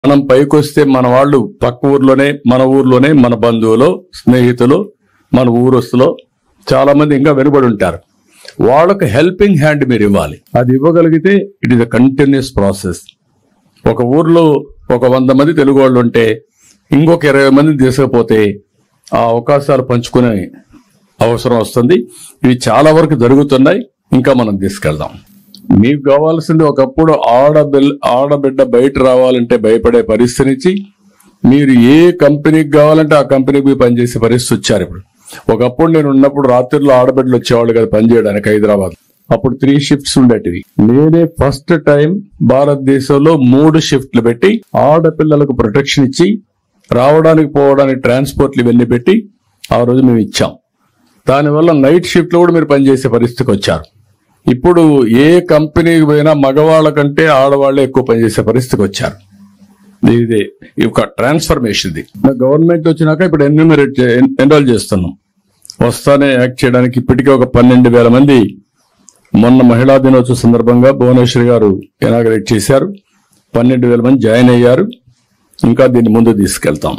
మనం పైకొస్తే మన వాళ్ళు పక్క ఊర్లోనే మన ఊర్లోనే మన బంధువులు స్నేహితులు మన ఊరస్తులో చాలా మంది ఇంకా వెనుబడి ఉంటారు. వాళ్ళకు హెల్పింగ్ హ్యాండ్ మీరు ఇవ్వాలి. అది ఇవ్వగలిగితే it is a continuous process. ఒక ఊర్లో ఒక 100 మంది తెలుగు వాళ్ళు ఉంటే ఇంకొక 20 మంది తీసుకపోతే ఆ అవకాశాలు పంచుకునే అవసరం వస్తుంది. ఇవి చాలా వరకు జరుగుతున్నాయి. ఇంకా మనం తీసుకెళ్దాం. మీకు కావాల్సింది ఒకప్పుడు ఆడబిడ్డ బయట రావాలంటే భయపడే పరిస్థితి నుంచి మీరు ఏ కంపెనీకి కావాలంటే ఆ కంపెనీకి పనిచేసే పరిస్థితి వచ్చారు. ఇప్పుడు ఒకప్పుడు నేను ఉన్నప్పుడు రాత్రిలో ఆడబిడ్డలు వచ్చేవాళ్ళు కదా పనిచేయడానికి హైదరాబాద్. అప్పుడు 3 షిఫ్ట్స్ ఉండేటివి. నేనే ఫస్ట్ టైం భారతదేశంలో 3 షిఫ్ట్లు పెట్టి ఆడపిల్లలకు ప్రొటెక్షన్ ఇచ్చి రావడానికి పోవడానికి ట్రాన్స్పోర్ట్లు ఇవన్నీ పెట్టి ఆ రోజు మేము ఇచ్చాం. దానివల్ల నైట్ షిఫ్ట్ లో కూడా మీరు పనిచేసే పరిస్థితికి వచ్చారు. ఇప్పుడు ఏ కంపెనీకి పోయినా మగవాళ్ళ కంటే ఆడవాళ్లే ఎక్కువ పనిచేసే పరిస్థితికి వచ్చారు. ఇది ఒక ట్రాన్స్ఫర్మేషన్. ఇది గవర్నమెంట్ వచ్చినాక ఇప్పుడు ఎన్రోల్ చేస్తున్నాం. వస్తానే యాక్ట్ చేయడానికి ఇప్పటికే ఒక 12,000 మంది మొన్న మహిళా దినోత్సవ సందర్భంగా భువనేశ్వరి గారు ఇనాగరేట్ చేశారు. 12,000 మంది జాయిన్ అయ్యారు. ఇంకా దీన్ని ముందు తీసుకెళ్తాం.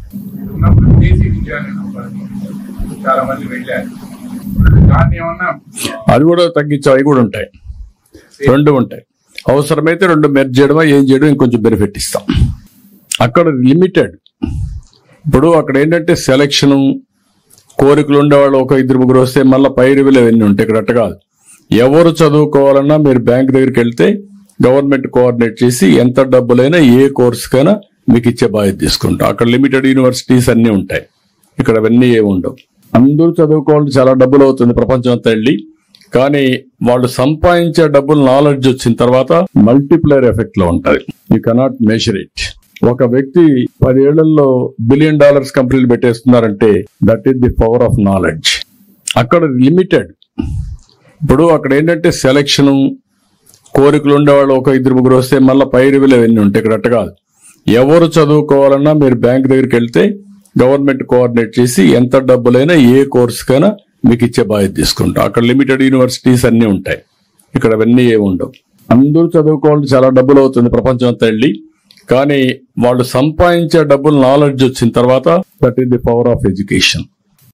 అది కూడా తగ్గించాం. అవి కూడా ఉంటాయి. 2 ఉంటాయి. అవసరమైతే 2 మెర్జ్ చేయడమా ఏం చేయడం ఇంకొంచెం బెనిఫిట్ ఇస్తాం. అక్కడ లిమిటెడ్. ఇప్పుడు అక్కడ ఏంటంటే సెలక్షన్ కోరికలు ఉండేవాళ్ళు ఒక 2-3 వస్తే మళ్ళీ పై రివ్యూలు అవన్నీ ఉంటాయి. ఇక్కడ అట్ట కాదు. ఎవరు చదువుకోవాలన్నా మీరు బ్యాంక్ దగ్గరికి వెళ్తే గవర్నమెంట్ కోఆర్డినేట్ చేసి ఎంత డబ్బులైనా ఏ కోర్సుకైనా మీకు ఇచ్చే బాధ్యత తీసుకుంటాం. అక్కడ లిమిటెడ్ యూనివర్సిటీస్ అన్ని ఉంటాయి. ఇక్కడ అవన్నీ ఏమి ఉండవు. అందరూ చదువుకోవాలంటే చాలా డబ్బులు అవుతుంది ప్రపంచం అంతా వెళ్ళి. కానీ వాళ్ళు సంపాదించే డబ్బులు నాలెడ్జ్ వచ్చిన తర్వాత మల్టిప్లైర్ ఎఫెక్ట్ లో ఉంటది. You cannot measure it. ఒక వ్యక్తి 10 ఏళ్లలో $1 బిలియన్ కంపెనీలు పెట్టేస్తున్నారంటే that is the power of knowledge. అక్కడ లిమిటెడ్. ఇప్పుడు అక్కడ ఏంటంటే సెలక్షన్ కోరికలు ఉండేవాళ్ళు ఒక 2-3 వస్తే మళ్ళీ పై రివ్యూలు అవన్నీ ఉంటాయి. ఇక్కడ అట్ట కాదు. ఎవరు చదువుకోవాలన్నా మీరు బ్యాంక్ దగ్గరికి వెళ్తే గవర్నమెంట్ కోఆర్డినేట్ చేసి ఎంత డబ్బులైనా ఏ కోర్సుకైనా మీకు ఇచ్చే బాధ్యత తీసుకుంటాం. అక్కడ లిమిటెడ్ యూనివర్సిటీస్ అన్ని ఉంటాయి. ఇక్కడ అవన్నీ ఏమి ఉండవు. అందరూ చదువుకోవాలంటే చాలా డబ్బులు అవుతుంది ప్రపంచం అంతా వెళ్ళి. కానీ వాళ్ళు సంపాదించే డబ్బులు నాలెడ్జ్ వచ్చిన తర్వాత that is the power of education.